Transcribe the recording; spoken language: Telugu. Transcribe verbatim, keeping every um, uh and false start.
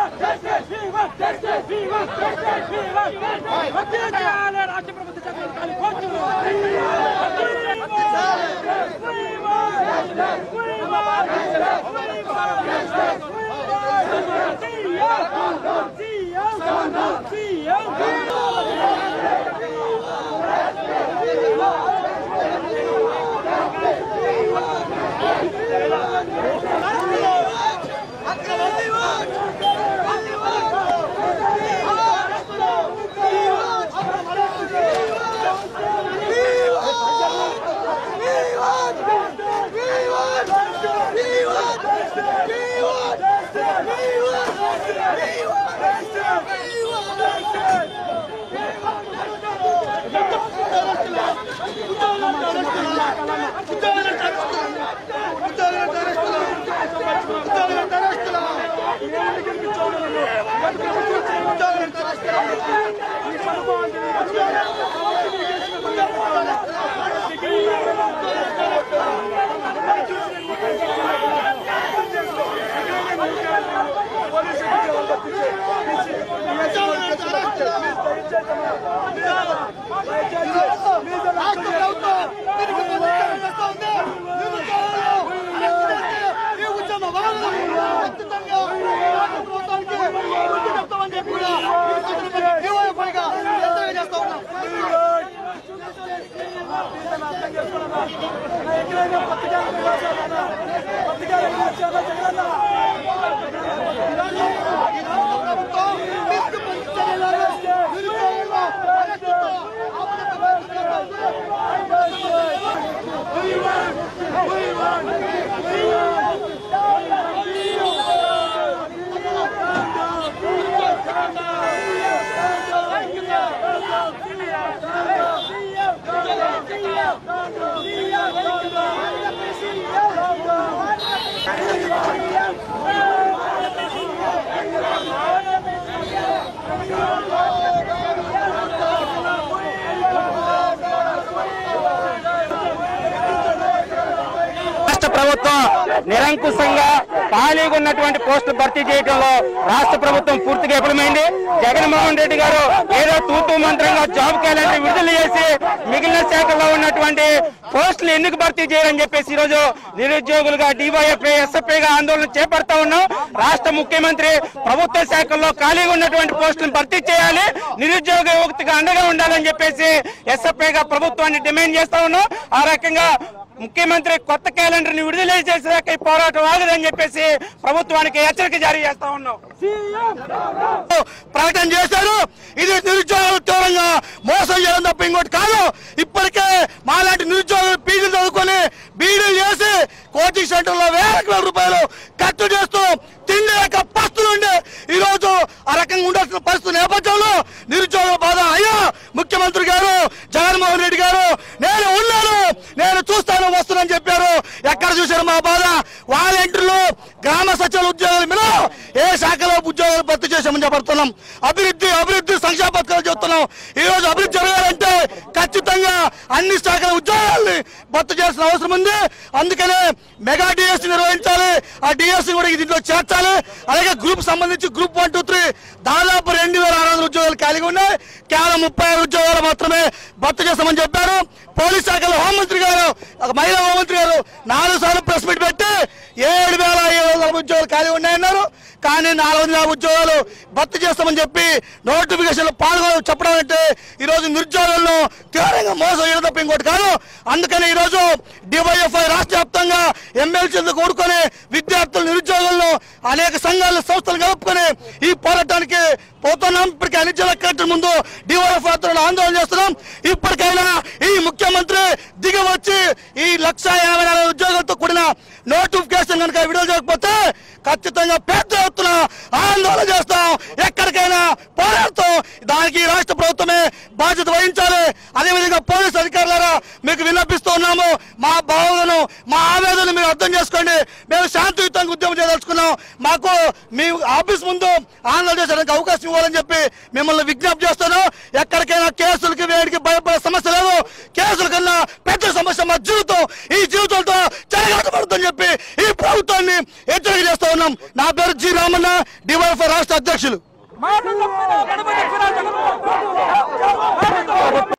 ప్రభుత్వం నిరంకుశంగా ఖాళీగా ఉన్నటువంటి పోస్టులు భర్తీ చేయడంలో రాష్ట్ర ప్రభుత్వం పూర్తిగా విఫలమైంది. జగన్మోహన్ రెడ్డి గారు ఏదో తూతూ మంత్రంగా జాబ్ క్యాలెండర్ విడుదల చేసి మిగిలిన శాఖల్లో ఉన్నటువంటి పోస్టులు ఎందుకు భర్తీ చేయాలని చెప్పేసి ఈ రోజు నిరుద్యోగులుగా డివైఎఫ్ఐ ఎస్ఎఫ్ఐగా ఆందోళన చేపడతా ఉన్నాం. రాష్ట్ర ముఖ్యమంత్రి ప్రభుత్వ శాఖల్లో ఖాళీగా ఉన్నటువంటి పోస్టులను భర్తీ చేయాలి, నిరుద్యోగ యువతకు అండగా ఉండాలని చెప్పేసి ఎస్ఎఫ్ఐగా ప్రభుత్వాన్ని డిమాండ్ చేస్తా ఉన్నాం. ఆ రకంగా ముఖ్యమంత్రి కొత్త క్యాలెండర్ ని విడుదల చేసేదాకా ఈ పోరాటం ఆగదని చెప్పేసి ప్రభుత్వానికి హెచ్చరిక జారీ చేస్తా ఉన్నాం. ప్రకటన చేశారు. ఇది నిరుద్యోగులు తీవ్రంగా మోసం చేయడం తప్ప ఇంకోటి కాదు. ఇప్పటికే మాలాంటి నిరుద్యోగులు పీజీలు చదువుకొని బీడీలు చేసి కోచింగ్ సెంటర్లో వేల వేల రూపాయలు ఖర్చు చేస్తూ తిండి లేక పస్తులుండి ఈ రోజు ఆ రకంగా ఉండాల్సిన పరిస్థితి నేపథ్యంలో నిరుద్యోగుల బాధ అయ్యా ముఖ్యమంత్రి గారు జగన్మోహన్ రెడ్డి గారు నేను ఉన్నాను, నేను చూస్తాను, వస్తున్నాను చెప్పారు. ఎక్కడ చూశారు మా బాధ? వాలంటీర్లు, గ్రామ సచివాలయ ఉద్యోగులు మీద ఏ శాఖలో ఉద్యోగాలు భర్తీ చేశామని చెప్పడుతున్నాం. అభివృద్ధి అభివృద్ధి సంక్షేమ పథకాలు చెప్తున్నాం. ఈ రోజు అభివృద్ధి జరగాలంటే ఖచ్చితంగా అన్ని శాఖల ఉద్యోగాల్ని భర్తీ చేయాల్సిన అవసరం ఉంది. అందుకనే మెగా డిఎస్సీ నిర్వహించాలి. ఆ డిఎస్సీ కూడా దీంట్లో చేర్చాలి. అలాగే గ్రూప్ సంబంధించి గ్రూప్ వన్ టూ త్రీ దాదాపు రెండు వేల ఆరు వందల ఉద్యోగాలు ఖాళీగా ఉన్నాయి. కేవలం ముప్పై ఐదు ఉద్యోగాలు మాత్రమే భర్తీ చేస్తామని చెప్పారు. పోలీస్ శాఖలో హోంమంత్రి గారు, మహిళా హోంమంత్రి గారు నాలుగు సార్లు ప్రెస్ మీట్ పెట్టి ఏడు వేల ఏడు వందల ఉద్యోగాలు ఖాళీ ఉన్నాయన్నారు. కానీ నాలుగు వందల ఉద్యోగాలు భర్తీ చేస్తామని చెప్పి నోటిఫికేషన్ పాల్గొన చెప్పడం అంటే ఈ రోజు నిరుద్యోగులను తీవ్రంగా మోసం చేయడం తప్ప ఇంకోటి కాదు. అందుకని ఈ రోజు డివైఎఫ్ఐ రాష్ట్ర వ్యాప్తంగా ఎమ్మెల్సీలు కూడుకొని విద్యార్థులు నిరుద్యోగులను అనేక సంఘాలు సంస్థలు కలుపుకొని ఈ పోరాటానికి పోతున్నాం. ఇప్పటికే అన్ని జిల్లా కలెక్టర్ ముందు డివైఎఫ్ఐ ఆందోళన చేస్తున్నాం. ఇప్పటికైనా ఈ ముఖ్యమంత్రి దిగి వచ్చి ఈ లక్ష యాభై నాలుగు ఉద్యోగాలతో కూడిన నోటిఫికేషన్ కనుక విడుదల చేయకపోతే ఖచ్చితంగా పెద్ద ఎత్తున ఆందోళన చేస్తాం. ఎక్కడికైనా పోరాడతాం. దానికి రాష్ట్ర ప్రభుత్వమే బాధ్యత వహించాలి. అదేవిధంగా పోలీసు అధికారులారా మీకు విన్నపిస్తూ ఉన్నాము. మా భావనను, మా ఆవేదనను మీరు అర్థం చేసుకోండి. మేము శాంతియుతంగా ఉద్యమం చేయదలుచుకున్నాం. మాకు మీ ఆఫీస్ ముందు ఆందోళన చేసడానికి అవకాశం ఇవ్వాలని చెప్పి మిమ్మల్ని విజ్ఞప్తి చేస్తున్నాం. ఎక్కడికైనా కేసులకి వేడికి భయపడే సమస్య లేదు. కేసుల కన్నా పెద్ద సమస్య మా జీవితం. ఈ జీవితంతో చెరగాటపడుతుందని చెప్పి ఈ ప్రభుత్వాన్ని హెచ్చరిక చేస్తా ఉన్నాం. నా పేరు జీ రామన్న డివైఎఫ్ఐ రాష్ట్ర అధ్యక్షులు.